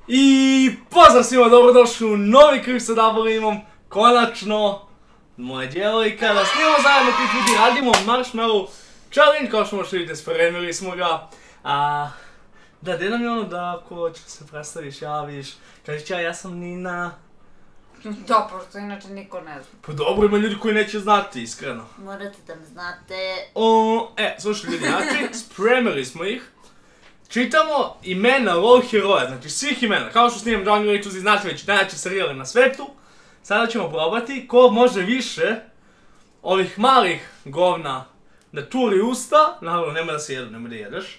I pozdrav svima, dobrodošli u novi klip sa Daborimom. Konačno, moja djevojka, da snimamo zajedno klip, ljudi, radimo Marshmallow Challenge, kao što možete vidjeti, spremili smo ga. Da, gdje nam je ono da ako će se predstaviš, javiš, kažeš ja sam Nina. Da, pošto inače niko ne zna. Pa dobro, ima ljudi koji neće znati, iskreno. Morate da me znate. Slušaj ljudi, znači, spremili smo ih. Čitamo imena LOL heroja, znači svih imena, kao što snimam Jungle Rituals i znate već najjači serijali na svetu. Sada ćemo probati ko može više ovih malih govna da turi usta. Naravno, nema da se jedu, nema da jedeš.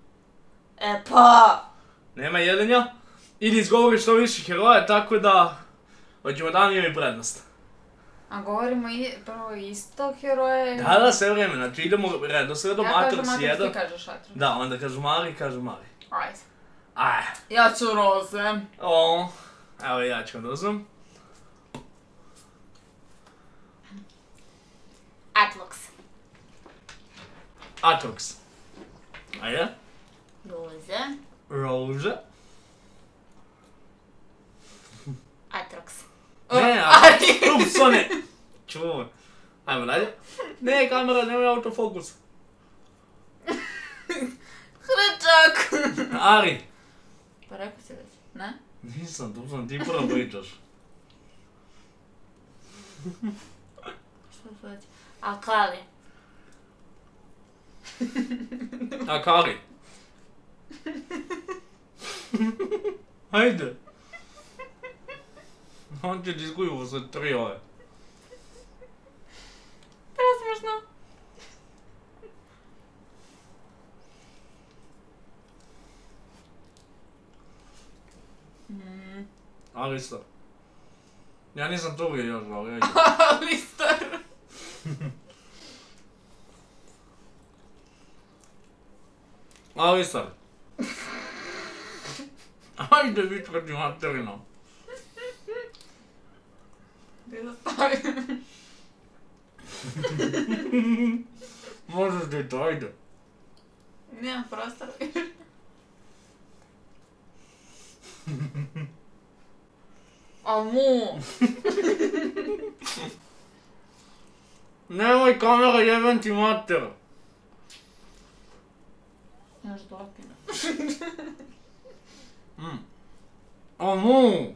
Nema jedenja. I da izgovoriš što više heroja, tako da hoćemo da imamo prednost. A govorimo prvo isto heroje? Da, sve vreme, znači idemo redosledom, Atrox 1. Ja kažem Atrox, ti kažeš Atrox. Da, onda kažu Mari, kažu Mari. Ajde. Ja ću Roze. Evo ja ću da uzmem. Atrox. Ajde. Roze. Atrox. Ne, ups, ne. Čuvaj. Ajmo dalje. Ne, kamera, nemoj autofokus. Hrčak. Ari. Pa rekao si već, ne? Nisam, tu sam ti prvo pričaš. Što sad? Akali. Akari. Ajde. On će diskuju za 3 ove. Presmešno. Alistar. Ja nisam to uvijek još zvao, ajde. Alistar. Alistar. Ajde, vičkati materino. Gdje da stavim? Možeš ti to, ajde. Nijem prostora. Amu. Nemoj kamera, jebem ti mater. Još dopina. Amu.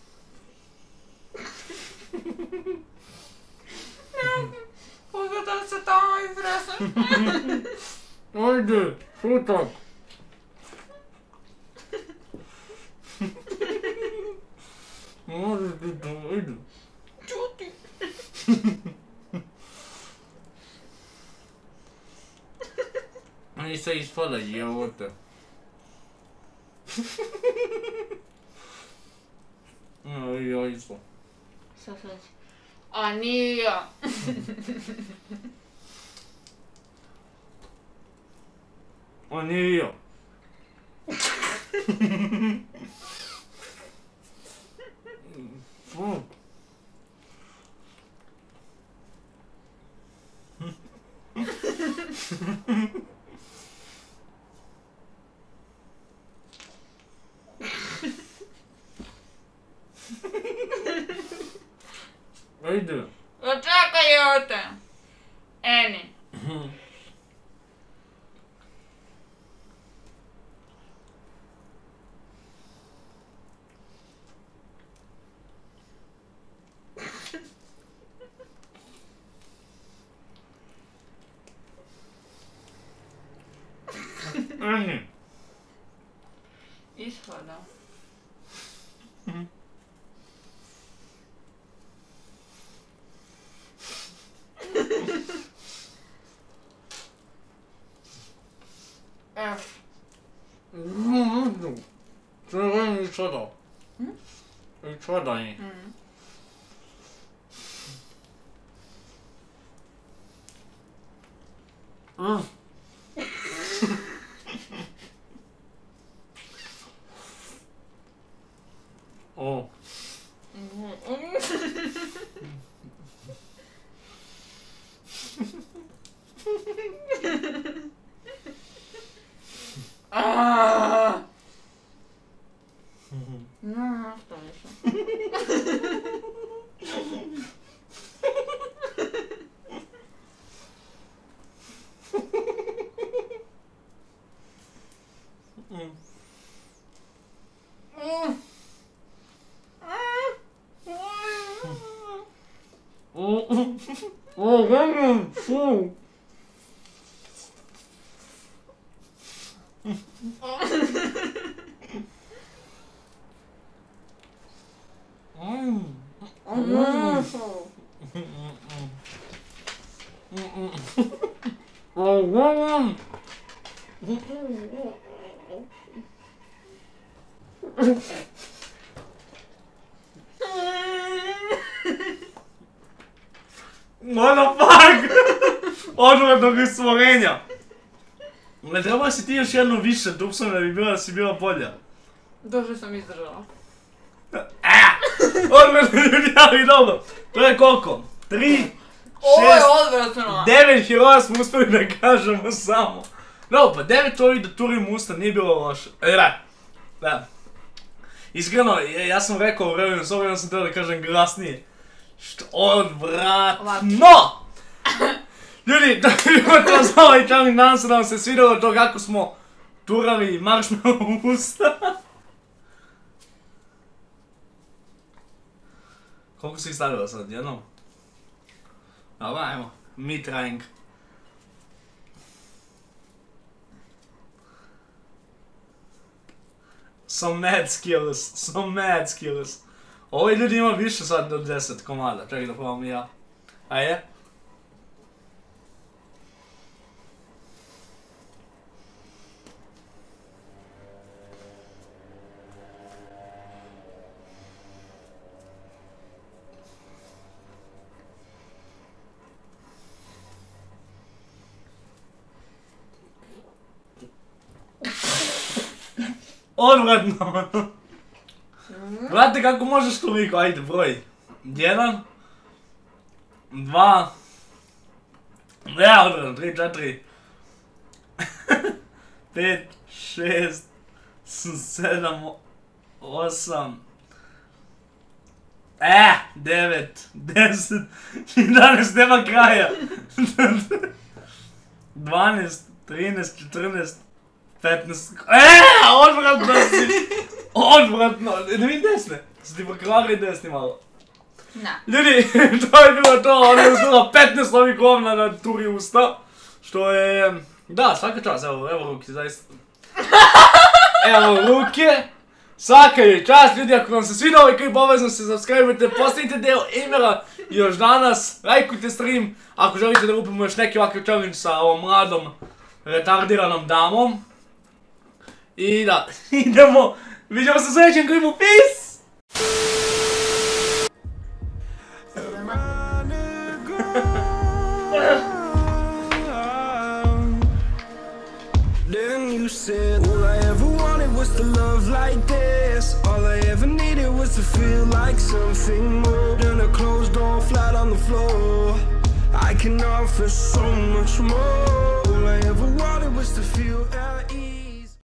Pogledaj se tamo i presmešno. Ajde, šutak. Možeš ti to, ajde. Čuti. Oni se ispada, jevote. Ja isto. Šta sad? A nije. A nije ja. Fuck. Ajde. Čekaj ote. Eni. Eni. Ishoda. F. Czerwony czada. I czada nie. O. Što više. What the fuck? Odvratnog stvorenja. Ne treba si ti još jednu više dupsom da si bila bolja. Duže sam izdržala. Odvratno ljudi, ali dobro. To je koliko? 3, 6, Ovo je odvratno. 9 heroja smo uspjeli da kažemo samo. No, pa 9 ovih da turimo usta nije bilo loše. Da. Iskreno, ja sam rekao u vremenu, s obzirom sam trebao da kažem glasnije. Što odvratno! Ljudi, da vidimo to za ovaj challenge, nadam se da vam se svidjelo to kako smo turali marshmallow u usta. Koliko si ih stavila sad, jednom? Dobro, ajmo, me trying. Some mad skills. Ovi ljudi ima više sad od 10 komada, čekaj da probam i ja. Ajde. Odvratno! Gledajte kako možeš toliko, ajde broj. 1 2 ja, odvratno, 3, 4 5, 6 7, 8 9, 10, 11, nema kraja. 12, 13, 14, 15, odvratno si! Odvratno! Ne vidim desne, su ti pokvarili desni malo. Na. Ljudi, to je bilo to, ona je uzela 15 ovih govna na turi usta. Što je... Da, svaka čast, evo ruke, zaista. Evo ruke. Svaka je čast, ljudi, ako vam se svidio ovaj klip, obavezno se subscribe-ujte, postavite deo e-maila još danas, lajkujte stream, ako želite da upimo još neki ovakav challenge sa ovom mladom, retardiranom damom. I da, idemo, vidimo se u sljedećem klipu, peace! Then you said all I ever wanted was to love like this. All I ever needed was to feel like something more than a closed door flat on the floor. I can offer so much more. All I ever wanted was to feel at ease.